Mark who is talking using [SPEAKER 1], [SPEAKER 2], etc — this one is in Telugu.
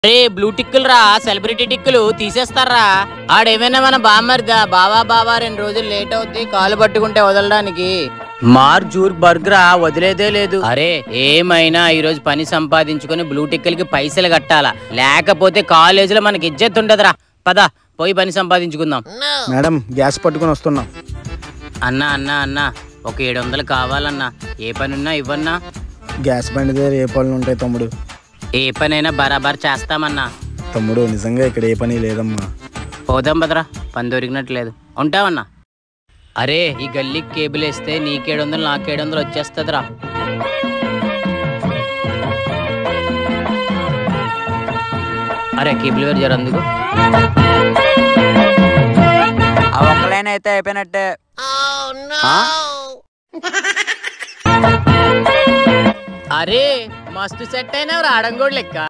[SPEAKER 1] అరే బ్లూ టిక్కులు రా, సెలబ్రిటీ టిక్కులు తీసేస్తారా? ఆడేమైనా మన బామ్మర్దా? బావా 2 రోజులు లేట్ అవుద్ది కాలు పట్టుకుంటే వదలడానికి. మార్జూర్ బర్గరా వదిలేదే లేదు. అరే ఏమైనా ఈరోజు పని సంపాదించుకుని బ్లూ టిక్కులకి పైసలు కట్టాలా, లేకపోతే కాలేజీలో మనకి ఇజ్జత్ ఉండదురా. పద పోయి పని సంపాదించుకుందాం.
[SPEAKER 2] మేడం గ్యాస్ పట్టుకుని వస్తున్నా.
[SPEAKER 1] అన్నా ఒక 700 కావాలన్నా. ఏ పని ఉన్నా ఇవ్వన్నా.
[SPEAKER 2] గ్యాస్ బండి దగ్గర ఏ పనులు ఉంటాయి తమ్ముడు?
[SPEAKER 1] ఏ పనైనా బరాబర్ చేస్తామన్నా.
[SPEAKER 2] తమ్ముడు నిజంగా ఇక్కడ ఏ పని లేదమ్మా.
[SPEAKER 1] పోదాం బదరా, పని దొరికినట్లేదు. ఉంటావన్నా. అరే ఈ గల్లీకి కేబుల్ వేస్తే నీకు 700 నాకు 700 వచ్చేస్తుందిరా. అరే కేబుల్ వేరు జర అందుకు.
[SPEAKER 3] ఒక్క లైన్ అయితే అయిపోయినట్టే.
[SPEAKER 1] అరే మస్తు సెట్ అయినా రావడం కూడా లెక్క.